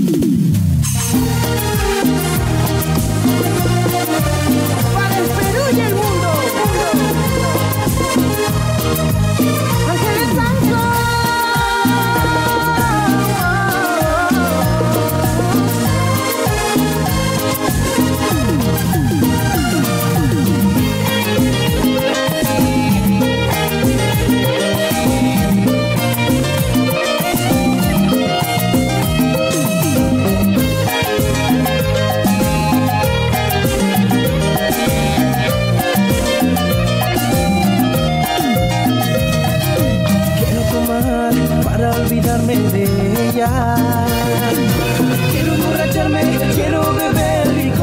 Para el Perú y el mundo. Ángeles Santos. Para olvidarme de ella, quiero emborracharme, quiero beber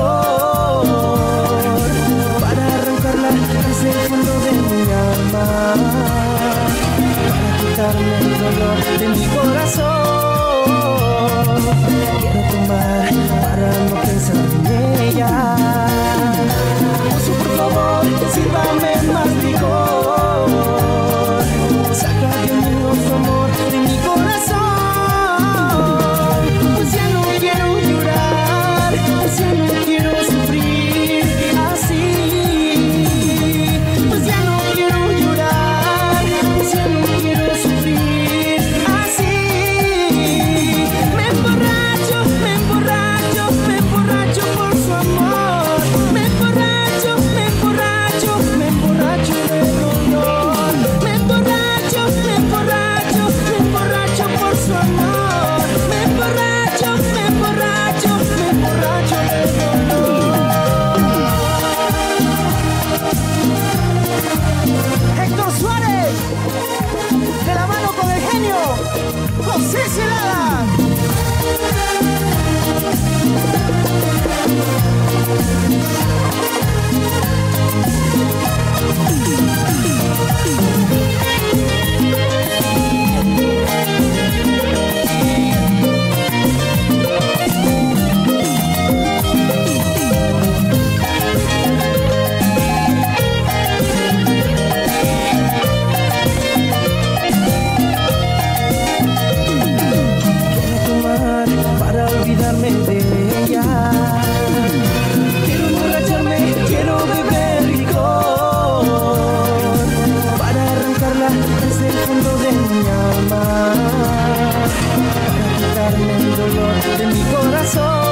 licor para arrancarla desde el fondo de mi alma, para quitarme el dolor de mi corazón. Quiero tomar para no pensar en ella. Oso, por favor, sírvame más licor. Saca de mí su amor de mi corazón. Pues ya no quiero llorar, pues ya no quiero sufrir así. Pues ya no quiero llorar, pues ya no quiero sufrir así. Me emborracho, me emborracho, me emborracho por su amor. Me emborracho, me emborracho, me emborracho de dolor. Me emborracho, me emborracho, me emborracho por su amor. Me emborracho, me emborracho, me emborracho de dolor. Héctor Suárez, de la mano con el genio José Celada. Para olvidarme de ella, quiero emborracharme, quiero beber licor para arrancarla desde el fondo de mi alma, para quitarme el dolor de mi corazón.